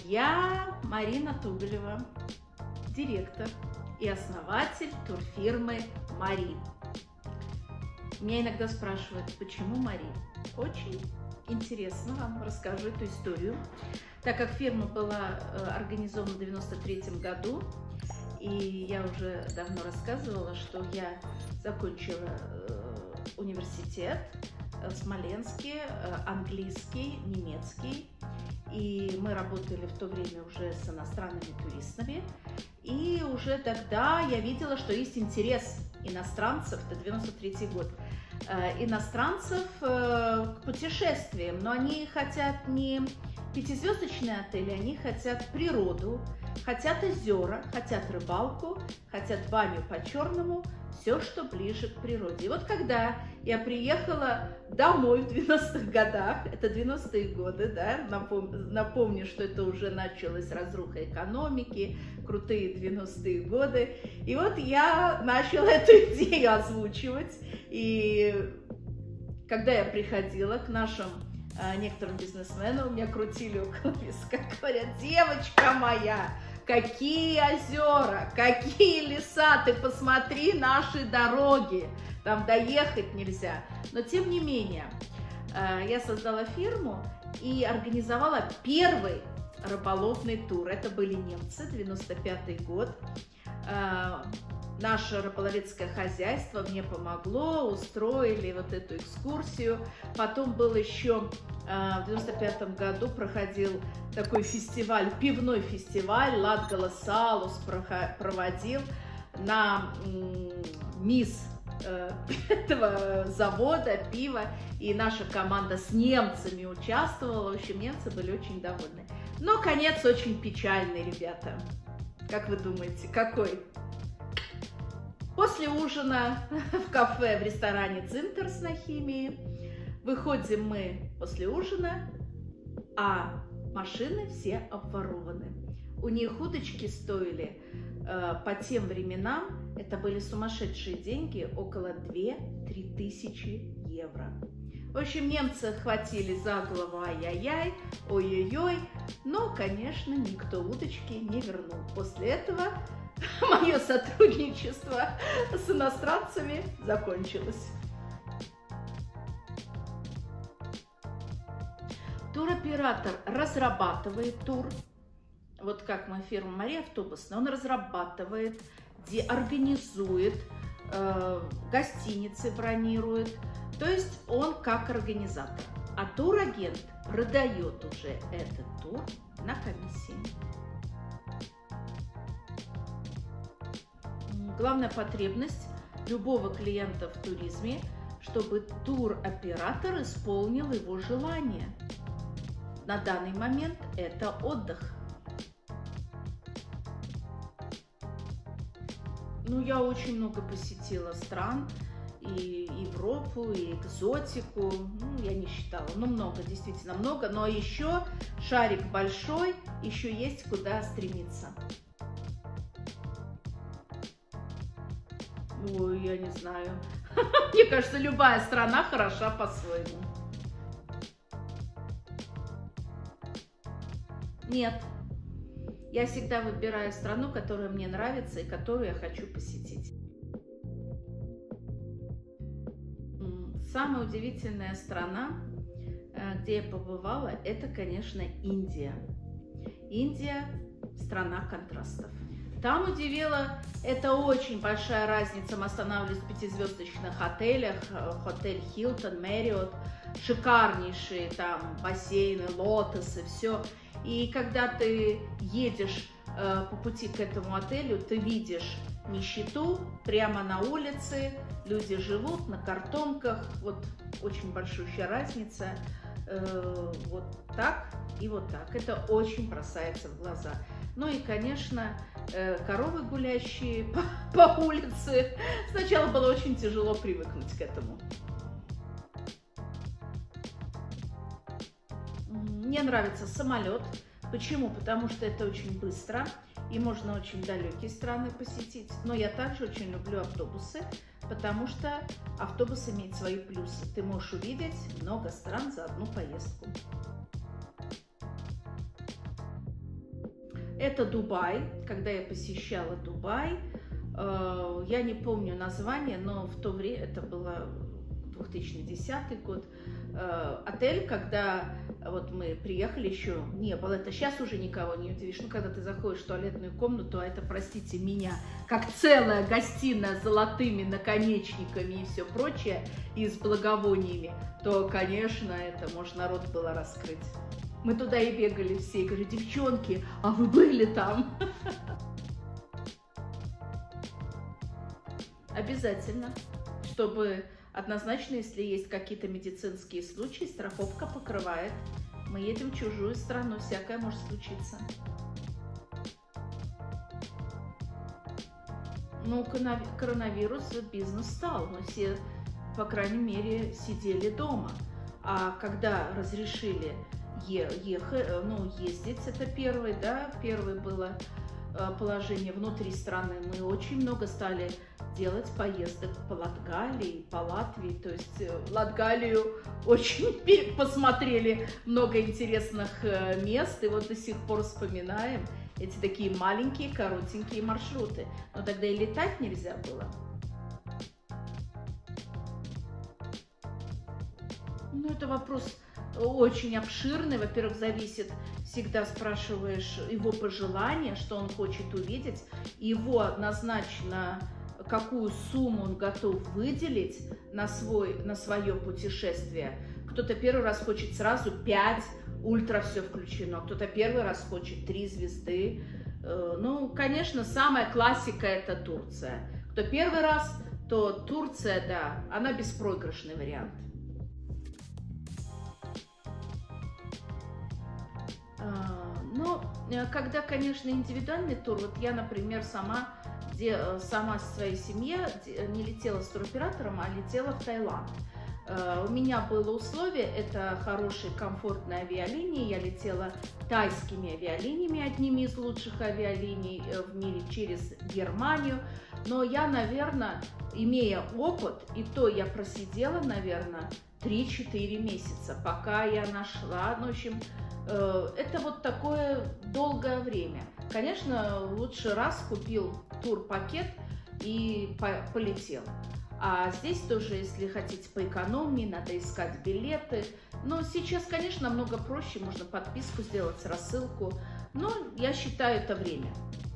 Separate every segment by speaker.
Speaker 1: Я Марина Туголева, директор и основатель турфирмы Мари. Меня иногда спрашивают, почему Мари? Очень интересно, вам расскажу эту историю. Так как фирма была организована в 1993 году, и я уже давно рассказывала, что я закончила университет в Смоленске, английский, немецкий. И мы работали в то время уже с иностранными туристами. И уже тогда я видела, что есть интерес иностранцев, это 93 год, иностранцев к путешествиям. Но они хотят не пятизвездочные отели, они хотят природу, хотят озера, хотят рыбалку, хотят баню по-черному, все, что ближе к природе. И вот когда я приехала домой в 90-х годах, это 90-е годы, да, напомню, что это уже началась разруха экономики, крутые 90-е годы, и вот я начала эту идею озвучивать, и когда я приходила к нашим некоторым бизнесменам, меня крутили около виска, говорят: девочка моя, какие озера, какие леса, ты посмотри наши дороги, там доехать нельзя. Но тем не менее, я создала фирму и организовала первый рыболовный тур. Это были немцы, 95-й год. Наше рыболовецкое хозяйство мне помогло, устроили вот эту экскурсию. Потом был еще в 95-м году проходил такой фестиваль, пивной фестиваль, Латгала Салус проводил на мисс этого завода пива, и наша команда с немцами участвовала. В общем, немцы были очень довольны. Но конец очень печальный, ребята. Как вы думаете, какой? После ужина в кафе, в ресторане «Дзинтерс» на Химии, выходим мы после ужина, а машины все обворованы. У них удочки стоили по тем временам, это были сумасшедшие деньги, около 2-3 тысячи евро. В общем, немцы хватили за голову, ай-яй-яй, ой-ой-ой, но, конечно, никто удочки не вернул. После этого мое сотрудничество с иностранцами закончилось. Туроператор разрабатывает тур, вот как моя фирма Мари автобусная, он разрабатывает, организует, гостиницы бронирует, то есть он как организатор. А турагент продает уже этот тур на комиссии. Главная потребность любого клиента в туризме, чтобы туроператор исполнил его желание. На данный момент это отдых. Ну, я очень много посетила стран, и Европу, и экзотику, ну, я не считала, но много, действительно много, но еще шарик большой, еще есть куда стремиться. Ой, я не знаю. Мне кажется, любая страна хороша по-своему. Нет. Я всегда выбираю страну, которая мне нравится и которую я хочу посетить. Самая удивительная страна, где я побывала, это, конечно, Индия. Индия – страна контрастов. Там удивило, это очень большая разница. Мы останавливались в пятизвездочных отелях, отель Хилтон, Мэриот, шикарнейшие там бассейны, лотосы, все. И когда ты едешь по пути к этому отелю, ты видишь нищету прямо на улице, люди живут на картонках, вот очень большущая разница, вот так и вот так. Это очень бросается в глаза. Ну и, конечно, коровы, гулящие по улице. Сначала было очень тяжело привыкнуть к этому. Мне нравится самолет. Почему? Потому что это очень быстро и можно очень далекие страны посетить. Но я также очень люблю автобусы, потому что автобус имеет свои плюсы. Ты можешь увидеть много стран за одну поездку. Это Дубай. Когда я посещала Дубай, я не помню название, но в то время, это было 2010 год, отель, когда вот мы приехали, еще не было, это сейчас уже никого не удивишь, ну, когда ты заходишь в туалетную комнату, а это, простите меня, как целая гостиная с золотыми наконечниками и все прочее, и с благовониями, то, конечно, это, может, народ было раскрыть. Мы туда и бегали все, и говорю, девчонки, а вы были там? Обязательно, чтобы однозначно, если есть какие-то медицинские случаи, страховка покрывает. Мы едем в чужую страну, всякое может случиться. Ну, коронавирус бизнес стал, мы все, по крайней мере, сидели дома. А когда разрешили ездить, это первое, да, первое было положение внутри страны, мы очень много стали делать поездок по Латгалии, по Латвии, то есть Латгалию очень посмотрели много интересных мест, и вот до сих пор вспоминаем эти такие маленькие, коротенькие маршруты. Но тогда и летать нельзя было. Ну, это вопрос очень обширный. Во-первых, зависит, всегда спрашиваешь его пожелания, что он хочет увидеть, его однозначно, какую сумму он готов выделить на свое путешествие. Кто-то первый раз хочет сразу 5, ультра все включено, кто-то первый раз хочет 3 звезды. Ну, конечно, самая классика – это Турция. Кто первый раз, то Турция, да, она беспроигрышный вариант. Но когда, конечно, индивидуальный тур, вот я, например, сама со своей семьей не летела с туроператором, а летела в Таиланд. У меня было условие, это хорошие, комфортные авиалинии, я летела тайскими авиалиниями, одними из лучших авиалиний в мире, через Германию. Но я, наверное, имея опыт, и то я просидела, наверное, 3-4 месяца, пока я нашла, ну, в общем, это вот такое долгое время. Конечно, лучше раз купил турпакет и полетел. А здесь тоже, если хотите по экономии, надо искать билеты. Но сейчас, конечно, намного проще, можно подписку сделать, рассылку. Но я считаю, это время.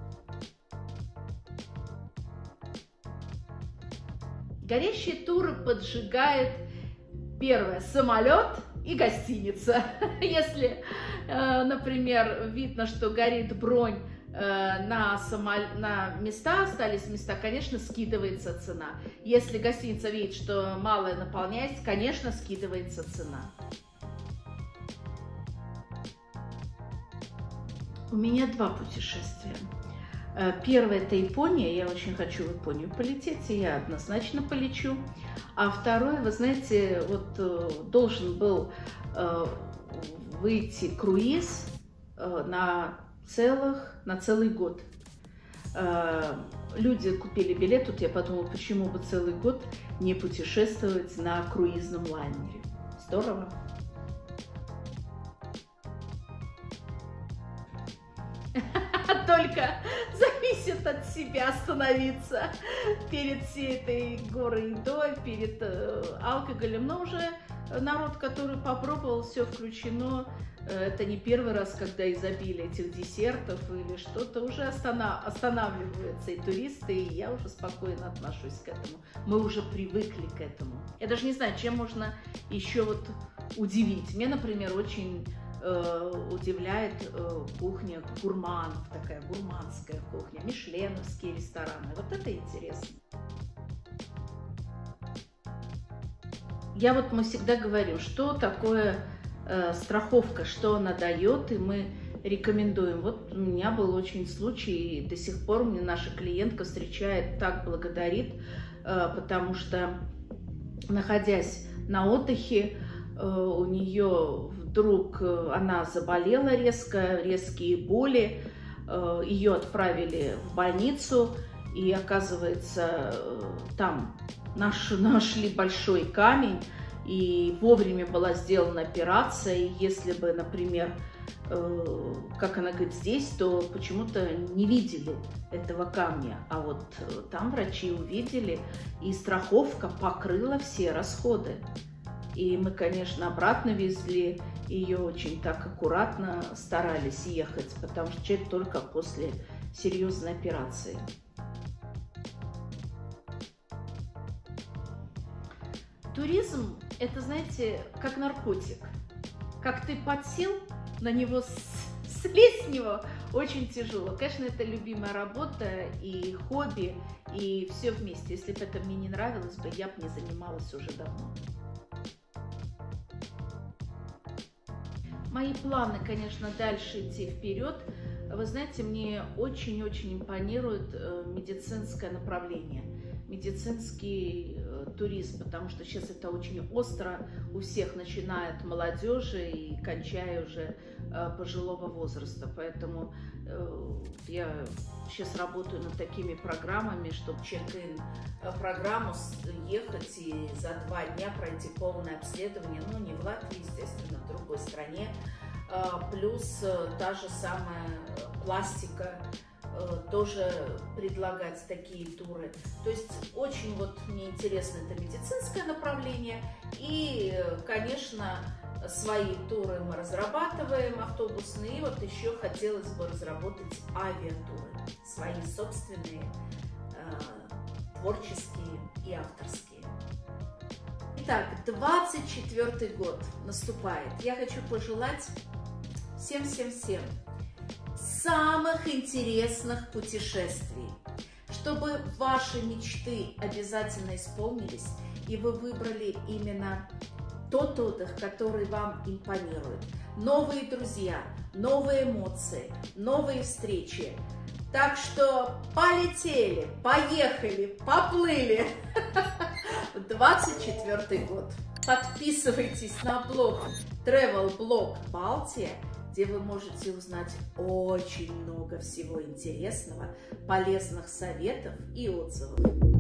Speaker 1: Горящие туры поджигает первое — самолет и гостиница. Если, например, видно, что горит бронь на места, остались места, конечно, скидывается цена. Если гостиница видит, что малая наполняется, конечно, скидывается цена. У меня 2 путешествия. Первое – это Япония. Я очень хочу в Японию полететь, и я однозначно полечу. А второе, вы знаете, вот должен был выйти круиз на целый год. Люди купили билет, тут я подумала, почему бы целый год не путешествовать на круизном лайнере. Здорово. Только зависит от себя остановиться перед всей этой горой едой, перед алкоголем. Но уже народ, который попробовал, все включено. Это не первый раз, когда изобилие этих десертов или что-то, уже останавливаются и туристы, и я уже спокойно отношусь к этому. Мы уже привыкли к этому. Я даже не знаю, чем можно еще вот удивить. Мне, например, очень удивляет кухня гурманов, такая гурманская кухня, мишленовские рестораны. Вот это интересно. Мы всегда говорим, что такое страховка, что она дает, и мы рекомендуем. Вот у меня был очень случай, и до сих пор мне наша клиентка встречает, так благодарит, потому что, находясь на отдыхе, у нее вдруг она заболела резкие боли, ее отправили в больницу, и оказывается, там нашли большой камень, и вовремя была сделана операция, и если бы, например, как она говорит, здесь, то почему-то не видели этого камня. А вот там врачи увидели, и страховка покрыла все расходы. И мы, конечно, обратно везли ее, очень так аккуратно старались ехать, потому что человек только после серьезной операции. Туризм – это, знаете, как наркотик. Как ты подсел, на него слезть с него очень тяжело. Конечно, это любимая работа и хобби, и все вместе. Если бы это мне не нравилось бы, я бы не занималась уже давно. Мои планы, конечно, дальше идти вперед. Вы знаете, мне очень-очень импонирует медицинское направление, медицинский туризм, потому что сейчас это очень остро у всех, начиная от молодежи и кончая уже пожилого возраста. Поэтому я сейчас работаю над такими программами, чтобы чек-ин программу ехать и за 2 дня пройти полное обследование, ну не в Латвии, естественно, в другой стране, плюс та же самая пластика, тоже предлагать такие туры. То есть очень вот мне интересно это медицинское направление. И, конечно, свои туры мы разрабатываем автобусные. И вот еще хотелось бы разработать авиатуры, свои собственные, творческие и авторские. Итак, 24-й год наступает. Я хочу пожелать всем-всем-всем самых интересных путешествий, чтобы ваши мечты обязательно исполнились, и вы выбрали именно тот отдых, который вам импонирует. Новые друзья, новые эмоции, новые встречи. Так что полетели, поехали, поплыли. 24-й год. Подписывайтесь на блог Travel Blog Балтия, где вы можете узнать очень много всего интересного, полезных советов и отзывов.